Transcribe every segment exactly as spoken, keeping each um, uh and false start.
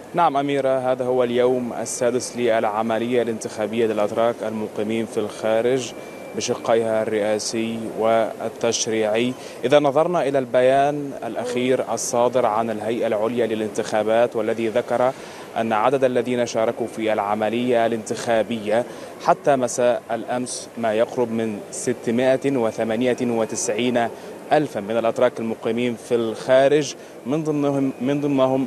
نعم أميرة، هذا هو اليوم السادس للعملية الانتخابية للأتراك المقيمين في الخارج بشقيها الرئاسي والتشريعي. إذا نظرنا إلى البيان الأخير الصادر عن الهيئة العليا للانتخابات والذي ذكر أن عدد الذين شاركوا في العملية الانتخابية حتى مساء الأمس ما يقرب من ستمائة وثمانية وتسعين ألفا من الأتراك المقيمين في الخارج، من ضمنهم من ضمنهم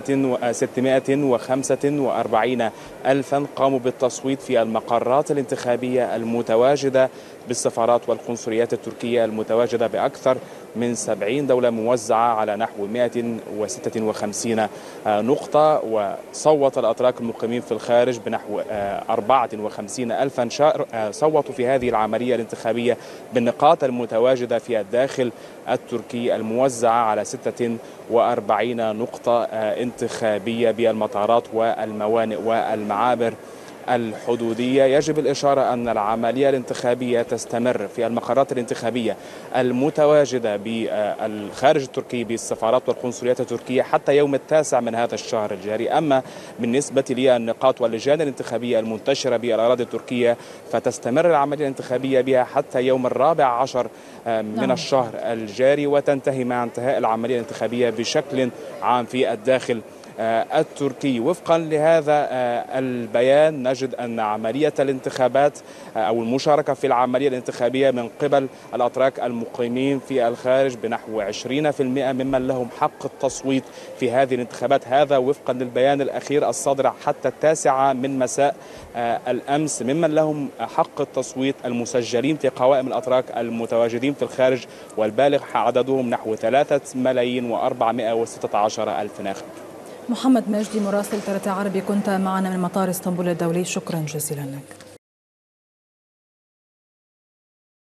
ستمائة وخمسة وأربعين ألفا قاموا بالتصويت في المقرات الانتخابية المتواجدة بالسفارات والقنصليات التركية المتواجدة بأكثر من سبعين دولة موزعة على نحو مائة وستة وخمسين نقطة. وصوت الأتراك المقيمين في الخارج بنحو أربعة وخمسين ألفا صوتوا في هذه العملية الانتخابية بالنقاط المتواجدة في الداخل التركي الموزعة على ستة وأربعين نقطة انتخابية بالمطارات والموانئ والمعابر الحدودية. يجب الإشارة أن العملية الانتخابية تستمر في المقرات الانتخابية المتواجدة بالخارج التركي بالسفارات والقنصليات التركية حتى يوم التاسع من هذا الشهر الجاري. أما بالنسبة للنقاط واللجان الانتخابية المنتشرة بالأراضي التركية فتستمر العملية الانتخابية بها حتى يوم الرابع عشر من الشهر الجاري، وتنتهي مع انتهاء العملية الانتخابية بشكل عام في الداخل التركي. وفقا لهذا البيان نجد أن عملية الانتخابات أو المشاركة في العملية الانتخابية من قبل الأتراك المقيمين في الخارج بنحو عشرين بالمئة ممن لهم حق التصويت في هذه الانتخابات، هذا وفقا للبيان الأخير الصادر حتى التاسعة من مساء الأمس. ممن لهم حق التصويت المسجلين في قوائم الأتراك المتواجدين في الخارج والبالغ عددهم نحو ثلاثة ملايين وأربعمائة وستة عشر ألف ناخب. محمد مجدي مراسل ثلاثة عربي كنت معنا من مطار اسطنبول الدولي، شكرا جزيلا لك.